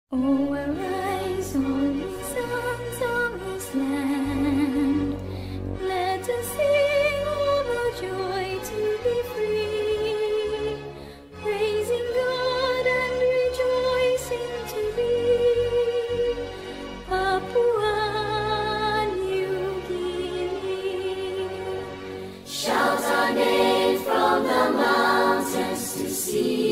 Oh, arise, all ye sons of this land. Let us sing of our joy to be free, praising God and rejoicing to be Papua New Guinea. Shout our name from the mountains to sea.